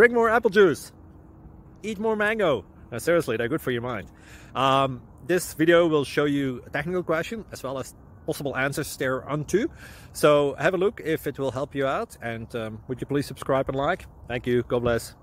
drink more apple juice, eat more mango. No, seriously, they're good for your mind. This video will show you a technical question as well as possible answers thereunto. So have a look if it will help you out, and would you please subscribe and like? Thank you. God bless.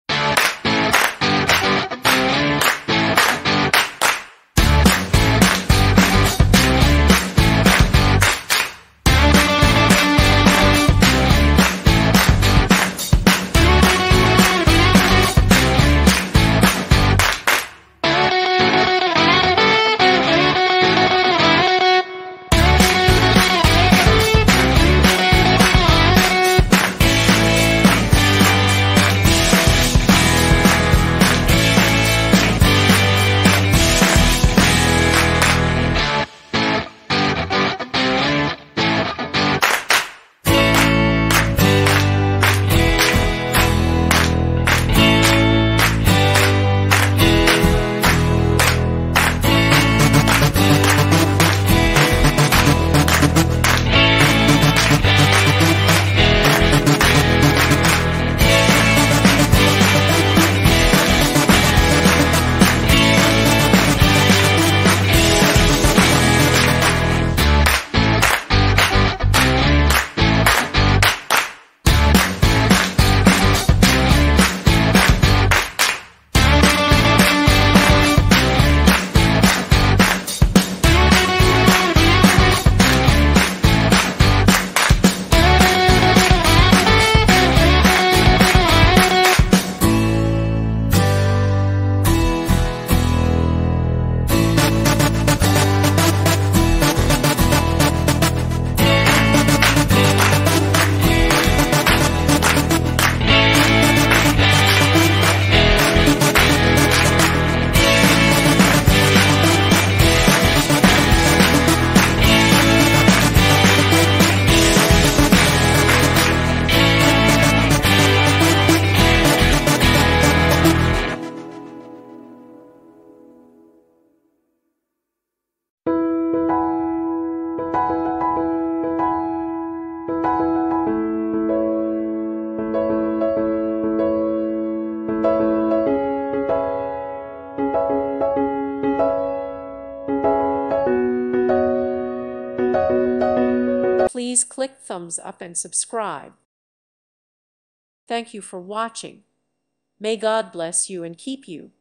Please click thumbs up and subscribe. Thank you for watching. May God bless you and keep you.